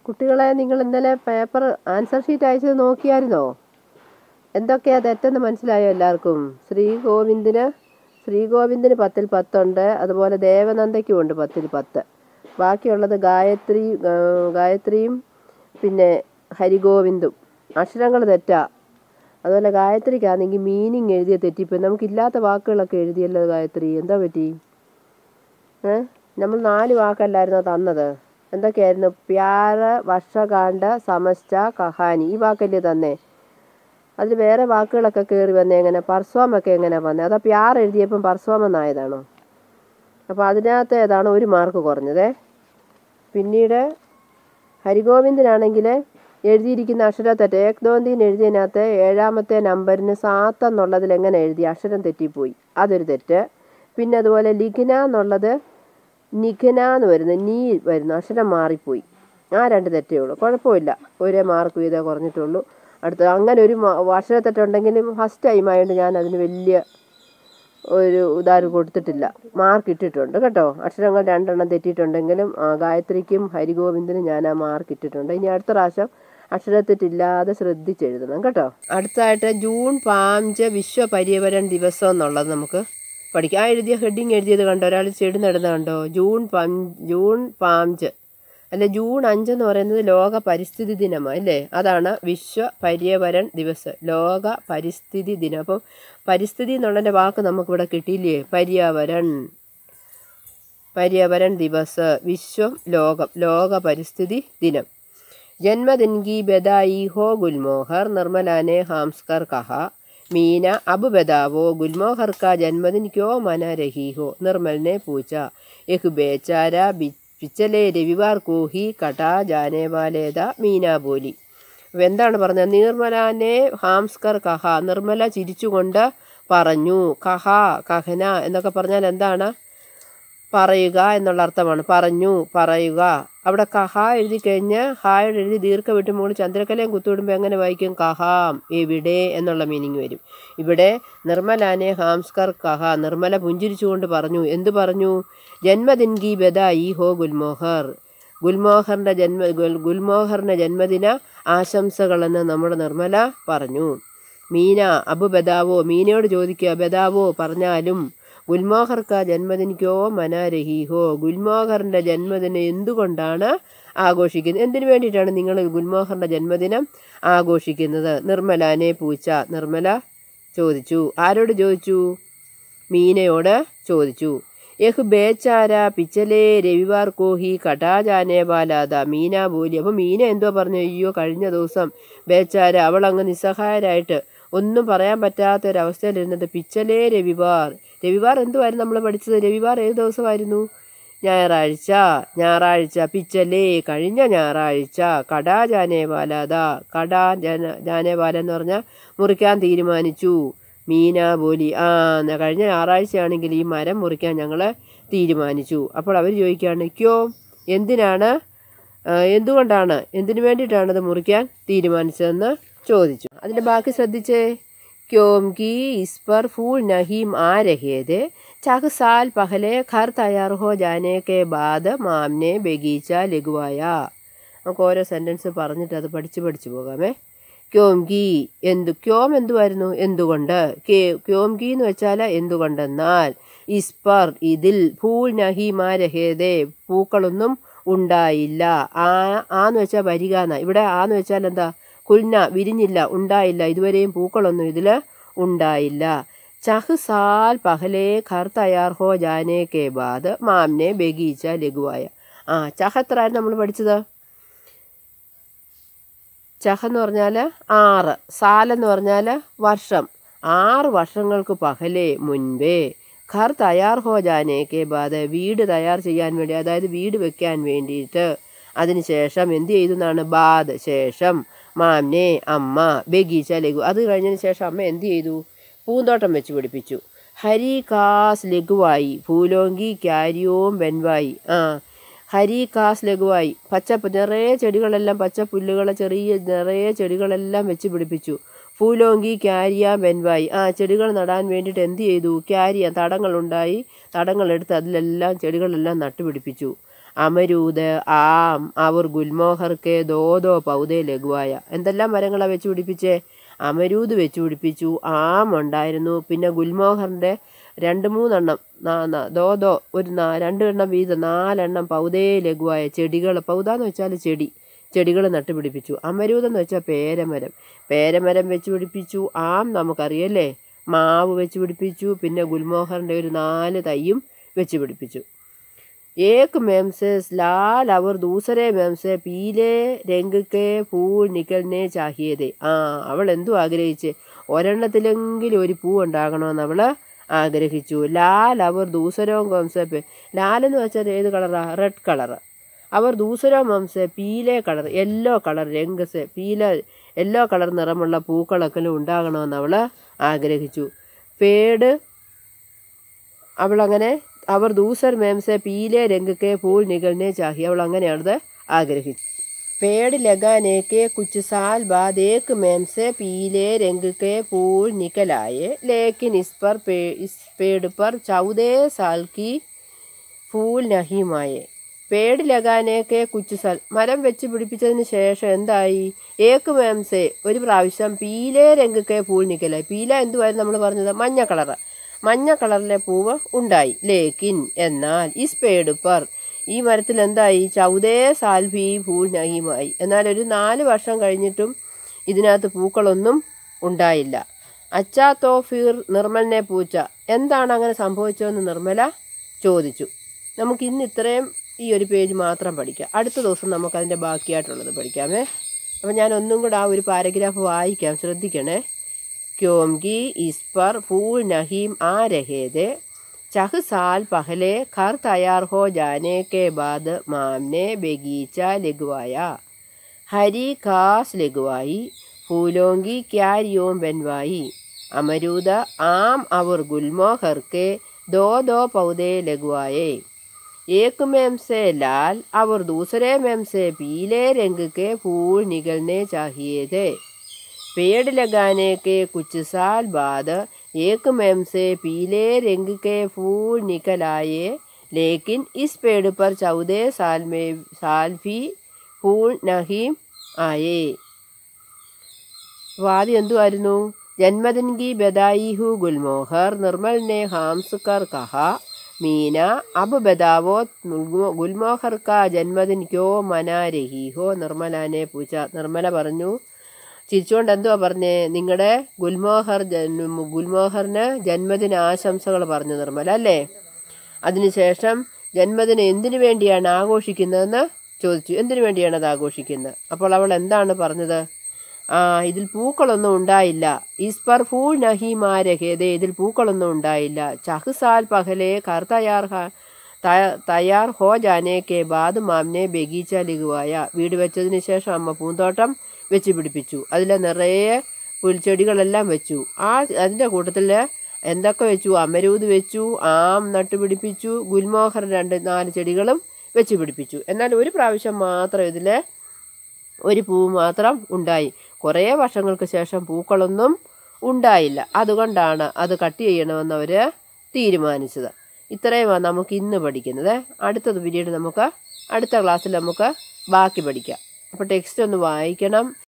കുട്ടികളെ, നിങ്ങൾ ഇന്നലെ പേപ്പർ ആൻസർ ഷീറ്റ് അയച്ചത് നോക്കിയായിരുന്നോ? എന്തൊക്കെയാ തെറ്റെന്ന് മനസ്സിലായോ എല്ലാവർക്കും? ശ്രീഗോവിന്ദിന് 10ൽ 10 ഉണ്ട്. അതുപോലെ ദേവനന്ദയ്ക്കും ഉണ്ട് 10ൽ 10. ബാക്കിയുള്ളത് ഗായത്രിയും പിന്നെ ഹരിഗോവിന്ദും. അക്ഷരങ്ങൾ തെറ്റാ. അതുപോലെ ഗായത്രിക്കാണെങ്കിൽ മീനിങ് എഴുതിയ തെറ്റിപ്പോയി. നമുക്കില്ലാത്ത വാക്കുകളൊക്കെ എഴുതിയല്ലോ ഗായത്രി. എന്താ പറ്റി? നമ്മൾ 4 വാക്കല്ലായിരുന്നോ തന്നത്? എന്തൊക്കെയായിരുന്നു? പ്യാര, വർഷകാണ്ഡ, സമസ്ത, കഹാനി. ഈ വാക്കല്ലേ തന്നേ? അതിൽ വേറെ വാക്കുകളൊക്കെ കയറി വന്നേ. എങ്ങനെ പർസ്വാമൊക്കെ എങ്ങനെ വന്നേ? അതാ പ്യാർ എഴുതിയപ്പം പർസ്വാമെന്നായതാണോ? അപ്പോൾ അതിനകത്ത് ഏതാണ് 1 മാർക്ക് കുറഞ്ഞതേ. പിന്നീട് ഹരിഗോവിന്ദനാണെങ്കിൽ എഴുതിയിരിക്കുന്ന അക്ഷരത്തെറ്റ്. ഏക്ദോന്തിന്ന് എഴുതിയതിനകത്ത് 7ാമത്തെ നമ്പറിന് സാത്ത് എന്നുള്ളതിൽ എങ്ങനെ എഴുതി? അക്ഷരം തെറ്റിപ്പോയി. അതൊരു തെറ്റ്. പിന്നെ അതുപോലെ ലിഖ്ന എന്നുള്ളത് നിഖ്ന എന്ന് വരുന്നു, നീ വരുന്നു, അക്ഷരം മാറിപ്പോയി. ആ 2 തെറ്റേ ഉള്ളൂ. കുഴപ്പമില്ല, 1 മാർക്ക് വീതേ കുറഞ്ഞിട്ടുള്ളൂ. അടുത്ത അങ്ങനെ ഒരു അക്ഷരത്തെറ്റുണ്ടെങ്കിലും ഫസ്റ്റ് ടൈം ആയതുകൊണ്ട് ഞാൻ അതിന് വലിയ ഒരു ഉദാഹരണം കൊടുത്തിട്ടില്ല. മാർക്ക് ഇട്ടിട്ടുണ്ട് കേട്ടോ. അക്ഷരങ്ങൾ 2 എണ്ണം തെറ്റിയിട്ടുണ്ടെങ്കിലും ഗായത്രിക്കും ഹരിഗോവിന്ദനും ഞാൻ ആ മാർക്ക് ഇട്ടിട്ടുണ്ട്. ഇനി അടുത്ത പ്രാവശ്യം അക്ഷരത്തെറ്റില്ലാതെ ശ്രദ്ധിച്ചെഴുതണം കേട്ടോ. അടുത്തതായിട്ട് ജൂൺ 5 വിശ്വ പര്യവരൺ ദിവസം എന്നുള്ളത് നമുക്ക് പഠിക്കാം. ആ ഹെഡിങ് എഴുതിയത് കണ്ടോ? ഒരാൾ ചെടി നടുന്ന കണ്ടോ? ജൂൺ 5 അല്ലെ, ജൂൺ 5 എന്ന് പറയുന്നത് ലോക പരിസ്ഥിതി ദിനമാണ് അല്ലേ? അതാണ് വിശ്വ പര്യവരൺ ദിവസം, ലോക പരിസ്ഥിതി ദിനം. അപ്പം പരിസ്ഥിതി എന്നുള്ളതിൻ്റെ വാക്ക് നമുക്കിവിടെ കിട്ടിയില്ലേ? പര്യവരൺ ദിവസ്, വിശ്വം, ലോകം, ലോക പരിസ്ഥിതി ദിനം. ജന്മദിൻ കി ബദായി ഹോ ഗുൽമോഹർ, നിർമ്മലാനെ ഹാംസ്കർ കഹാ. मीना अब बताओ गुलमोहर का जन्मदिन क्यों मना रही हो? निर्मल ने पूछा। एक बेचारा पिछले रविवार को ही कटा जाने वाले था, मीना बोली. എന്താണ് പറഞ്ഞത്? നിർമ്മലാനെ ഹാംസ്കർ കഹ, നിർമ്മല ചിരിച്ചുകൊണ്ട് പറഞ്ഞു. കഹ, കഹന എന്നൊക്കെ പറഞ്ഞാൽ എന്താണ്? പറയുക എന്നുള്ള അർത്ഥമാണ്. പറഞ്ഞു, പറയുക. അവിടെ കഹ എഴുതി കഴിഞ്ഞ് ഹായോട് എഴുതി ദീർഘം വിട്ട് മുകളിൽ ചന്ദ്രക്കലയും കുത്തുവിടുമ്പോൾ എങ്ങനെ വായിക്കും? കഹാം, എവിടെ എന്നുള്ള മീനിങ് വരും. ഇവിടെ നിർമ്മലാനെ ഹാംസ്കർ കഹ, നിർമ്മല പുഞ്ചിരിച്ചുകൊണ്ട് പറഞ്ഞു. എന്ത് പറഞ്ഞു? ജന്മദിൻ കി ബദായി ഹോ ഗുൽമോഹർ, ഗുൽമോഹറിൻ്റെ ജന്മദിന ആശംസകളെന്ന് നമ്മുടെ നിർമ്മല പറഞ്ഞു. മീന അബു ബദാവോ, മീനയോട് ചോദിക്കുക, ബദാവോ പറഞ്ഞാലും. ഗുൽമോഹർക്ക ജന്മദിനോ മനാ രഹി ഹോ, ഗുൽമോഹറിൻ്റെ ജന്മദിനം എന്തുകൊണ്ടാണ് ആഘോഷിക്കുന്നത്? എന്തിനു വേണ്ടിയിട്ടാണ് നിങ്ങൾ ഗുൽമോഹറിൻ്റെ ജന്മദിനം ആഘോഷിക്കുന്നത്? നിർമ്മലാനെ പൂച്ച, നിർമ്മല ചോദിച്ചു. ആരോട് ചോദിച്ചു? മീനയോട് ചോദിച്ചു. യഹ് ബേച്ചാര പിച്ചലേ രവിവാർ കോഹി കടാ ജാനേ വാലാത, മീന ബോലി. അപ്പോൾ മീന എന്തോ പറഞ്ഞു? അയ്യോ, കഴിഞ്ഞ ദിവസം ബേച്ചാര, അവളങ്ങ് നിസ്സഹായരായിട്ട് ഒന്നും പറയാൻ പറ്റാത്തൊരവസ്ഥയിലിരുന്നിട്ട് പിച്ചലേ രവിവാർ, രവിവാർ എന്തുമായിരുന്നു നമ്മൾ പഠിച്ചത്? രവിവാർ ഏത് ദിവസമായിരുന്നു? ഞായറാഴ്ച. പിച്ചലേ കഴിഞ്ഞ ഞായറാഴ്ച. കടാ ജാനേവാലാത, കടാ ജാനേവാല എന്ന് പറഞ്ഞാൽ മുറിക്കാൻ തീരുമാനിച്ചു. മീന ബോലി, കഴിഞ്ഞ ഞായറാഴ്ചയാണെങ്കിൽ ഈ മരം മുറിക്കാൻ ഞങ്ങൾ തീരുമാനിച്ചു. അപ്പോൾ അവർ ചോദിക്കുകയാണ്, ക്യോ, എന്തിനാണ്, എന്തുകൊണ്ടാണ്, എന്തിനു വേണ്ടിയിട്ടാണത് മുറിക്കാൻ തീരുമാനിച്ചതെന്ന് ചോദിച്ചു. അതിൻ്റെ ബാക്കി ശ്രദ്ധിച്ചേ. क्योंकि इस पर फूल नहीं आ रहे थे, 4 साल पहले घर तैयार हो जाने के बाद माम ने बगीचा लगवाया. നമുക്ക് ഓരോ സെൻറ്റൻസ് പറഞ്ഞിട്ട് അത് പഠിച്ചു പോകാമേ. ക്യോംകി, ക്യോം എന്തുമായിരുന്നു? എന്തുകൊണ്ട്. ക്യോംകി എന്ന് വെച്ചാൽ എന്തുകൊണ്ടെന്നാൽ. ഇസ്പർ ഇതിൽ, ഫൂൾ നഹി മാ രഹേദേ പൂക്കളൊന്നും ഉണ്ടായില്ല. ആന്ന് വെച്ചാൽ വരിക എന്നാ. ഇവിടെ ആന്ന് വെച്ചാൽ എന്താ? കുൽന വിരിഞ്ഞില്ല, ഉണ്ടായില്ല, ഇതുവരെയും പൂക്കളൊന്നും ഇതിൽ ഉണ്ടായില്ല. 4 साल പഹലേ ഘർ തയ്യാർ ഹോ ജാനേ കെ ബാദ് മാംനെ ബഗീച്ച ലഘുവായ. ചഹ എത്രയായിരുന്നു നമ്മൾ പഠിച്ചത്? ചഹ എന്ന് പറഞ്ഞാൽ 6, സാലെന്ന് പറഞ്ഞാൽ വർഷം. 6 വർഷങ്ങൾക്ക് പഹലേ മുൻപേ ഘർ തയ്യാർ ഹോ ജാനേ കെ ബാദ് വീട് തയ്യാർ ചെയ്യാൻ വേണ്ടി, അതായത് വീട് വെക്കാൻ വേണ്ടിയിട്ട്, അതിനുശേഷം എന്ത് ചെയ്തു എന്നാണ്? ബാദ് ശേഷം, മാംനെ അമ്മ, ബഗീച്ച ലഘു അത് കഴിഞ്ഞതിന് ശേഷം അമ്മ എന്ത് ചെയ്തു? പൂന്തോട്ടം വെച്ച് പിടിപ്പിച്ചു. ഹരി കാസ് ലഘുവായി, ഫൂലോങ്കി ക്യാരിയോം ബെൻവായി. ഹരി കാസ് ലഘുവായി, നിറയെ ചെടികളെല്ലാം, പച്ച പുല്ലുകൾ, ചെറിയ നിറയെ ചെടികളെല്ലാം വെച്ച് പിടിപ്പിച്ചു. ഫൂലോങ്കി ക്യാരിയ ബെൻവായി, ചെടികൾ നടാൻ വേണ്ടിയിട്ട് എന്ത് ചെയ്തു? ക്യാരിയ തടങ്ങളുണ്ടായി, തടങ്ങളെടുത്ത് അതിലെല്ലാം ചെടികളെല്ലാം നട്ടുപിടിപ്പിച്ചു. അമരൂദ്, ആം, അവർ ഗുൽമോഹർക്ക്, ദോദോ, പൗതേ, ലഘുവായ. എന്തെല്ലാം മരങ്ങളാണ് വെച്ച് പിടിപ്പിച്ചേ? അമരൂദ് വെച്ച് പിടിപ്പിച്ചു, ആം ഉണ്ടായിരുന്നു, പിന്നെ ഗുൽമോഹറിൻ്റെ 2-3 ദോദോ ഒരു 2 വീതം 4 പൗതേ ലഘുവായ ചെടികൾ. പൗതാന്ന് വെച്ചാൽ ചെടികൾ നട്ടുപിടിപ്പിച്ചു. അമരൂതെന്ന് വെച്ചാൽ പേരമരം വെച്ച് പിടിപ്പിച്ചു. ആം നമുക്കറിയല്ലേ, മാവ് വെച്ച് പിടിപ്പിച്ചു. പിന്നെ ഗുൽമോഹറിൻ്റെ ഒരു 4 തൈയും വെച്ച് പിടിപ്പിച്ചു. एक मेम से लाल और दूसरे मेम से पीले रंग के फूल निकलने चाहिए थे. അവൾ എന്തു ആഗ്രഹിച്ച്? ഒരെണ്ണത്തിലെങ്കിലും ഒരു പൂ ഉണ്ടാകണമെന്ന് അവൾ ആഗ്രഹിച്ചു. ലാൽ അവർ ദൂസരോ മെംസെ, ലാലെന്ന് വെച്ചാൽ ഏത് കളറാ? Red colour. അവർ ദൂസരോ മെംസെ പീലെ കളർ, യെല്ലോ കളർ, രംഗസ് യെല്ലോ കളർ നിറമുള്ള പൂക്കളൊക്കെ ഉണ്ടാകണമെന്ന് അവൾ ആഗ്രഹിച്ചു. പേട് അവളങ്ങനെ അവർ ദൂസർ മേംസെ പീലെ രംഗക്കെ ഫൂൾ നികൾനെ ചാഹി, അവൾ അങ്ങനെയാണത് ആഗ്രഹിച്ചു. पेड़ लगाने के कुछ साल बाद एक मेम से पीले रंग के फूल निकल आए, लेकिन इस पेड़ पर 14 साल की फूल नहीं आए. पेड़ लगाने के कुछ साल, മരം വെച്ച് പിടിപ്പിച്ചതിന് ശേഷം എന്തായി? ഏക്ക് മേംസെ ഒരു പ്രാവശ്യം പീലെ രംഗക്കെ ഫൂൾ നിക്കലായി. പീല എന്തുവായിരുന്നു നമ്മൾ പറഞ്ഞത്? മഞ്ഞ കളറിലെ പൂവ് ഉണ്ടായി. ലേക്കിൻ എന്നാൽ ഇസ് പേട് പർ ഈ മരത്തിൽ എന്തായി? 14 സാൽ ഭീ ഫൂൾ നഹീമായി. എന്നാൽ ഒരു 4 വർഷം കഴിഞ്ഞിട്ടും ഇതിനകത്ത് പൂക്കളൊന്നും ഉണ്ടായില്ല. അച്ചാ തോ ഫിർ നിർമ്മലിനെ പൂച്ച, എന്താണ് അങ്ങനെ സംഭവിച്ചതെന്ന് നിർമ്മല ചോദിച്ചു. നമുക്ക് ഇന്ന് ഇത്രയും ഈ ഒരു പേജ് മാത്രം പഠിക്കാം. അടുത്ത ദിവസം നമുക്കതിൻ്റെ ബാക്കിയായിട്ടുള്ളത് പഠിക്കാമേ. അപ്പം ഞാൻ ഒന്നും കൂടെ ആ ഒരു പാരഗ്രാഫ് വായിക്കാം, ശ്രദ്ധിക്കണേ. क्योंकि इस पर फूल नहीं आ रहे थे, 6 साल पहले घर तैयार हो जाने के बाद माम ने बगीचा लगवाया, हरी घास लगवाई, फूलों की क्यारियों बनवाई, अमरूद, आम और गुलमोहर के 2 पौधे लगवाए. एक मेम से लाल और दूसरे मेम से पीले रंग के फूल निकलने चाहिए थे. पेड़ लगाने के कुछ साल बाद एक मेम से पीले रंग के फूल निकल आए, लेकिन इस पेड़ पर 14 साल भी फूल नहीं आए. वादी എന്തുവായിരുന്നു? जन्मदिन की बधाई हो गुलमोहर, निर्मल ने हंस कर कहा. मीना, अब बताओ गुलमोहर का जन्मदिन क्यों मना रही हो? निर्मला ने पूछा. നിർമ്മല പറഞ്ഞു, ചിരിച്ചുകൊണ്ട് എന്തുവാ പറഞ്ഞേ? നിങ്ങളുടെ ഗുൽമോഹറിന് ജന്മദിന ആശംസകൾ പറഞ്ഞു നിർമ്മല അല്ലേ? അതിനുശേഷം ജന്മദിനം എന്തിനു വേണ്ടിയാണ് ആഘോഷിക്കുന്നതെന്ന് ചോദിച്ചു. എന്തിനു വേണ്ടിയാണ് അത് ആഘോഷിക്കുന്നത്? അപ്പോൾ അവൾ എന്താണ് പറഞ്ഞത്? ഇതിൽ പൂക്കളൊന്നും ഉണ്ടായില്ല. ഇസ് പർ ഫൂൾ നഹി മാരഹേദേ, ഇതിൽ പൂക്കളൊന്നും ഉണ്ടായില്ല. 6 साल पहले घर തയ്യാർ ഹോ ജാനെ കെ ബാദ് മാംനെ ബഗീച്ച ലഘുവായ, വീട് വെച്ചതിന് ശേഷം അമ്മ പൂന്തോട്ടം വെച്ച് പിടിപ്പിച്ചു. അതിൽ നിറയെ പുൽച്ചെടികളെല്ലാം വെച്ചു. അതിൻ്റെ കൂട്ടത്തിൽ എന്തൊക്കെ വെച്ചു? അമരൂദ് വെച്ചു, ആം നട്ടുപിടിപ്പിച്ചു, ഗുൽമോഹർ 2-4 ചെടികളും വെച്ച് പിടിപ്പിച്ചു. എന്നാൽ ഒരു പ്രാവശ്യം മാത്രം ഇതിൽ ഒരു പൂ മാത്രം ഉണ്ടായി. കുറേ വർഷങ്ങൾക്ക് ശേഷം പൂക്കളൊന്നും ഉണ്ടായില്ല. അതുകൊണ്ടാണ് അത് കട്ട് ചെയ്യണമെന്ന് അവർ തീരുമാനിച്ചത്. ഇത്രയുമാണ് നമുക്ക് ഇന്ന് പഠിക്കുന്നത്. അടുത്തത് പിന്നീട് നമുക്ക് അടുത്ത ക്ലാസ്സിൽ നമുക്ക് ബാക്കി പഠിക്കാം. അപ്പോൾ ടെക്സ്റ്റ് ഒന്ന് വായിക്കണം.